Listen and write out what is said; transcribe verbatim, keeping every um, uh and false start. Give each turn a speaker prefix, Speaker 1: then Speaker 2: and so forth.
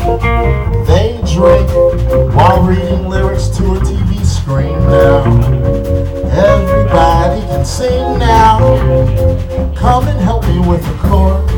Speaker 1: They drink while reading lyrics to a T V screen now. Everybody can sing now. Come and help me with the chord.